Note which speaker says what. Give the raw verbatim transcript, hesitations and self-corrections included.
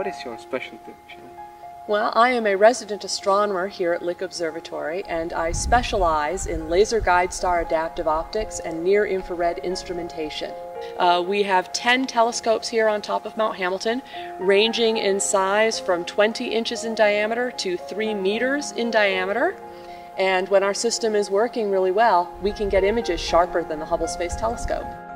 Speaker 1: is your specialty, actually?
Speaker 2: Well, I am a resident astronomer here at Lick Observatory, and I specialize in laser guide star adaptive optics and near-infrared instrumentation. Uh, we have ten telescopes here on top of Mount Hamilton, ranging in size from twenty inches in diameter to three meters in diameter. And when our system is working really well, we can get images sharper than the Hubble Space Telescope.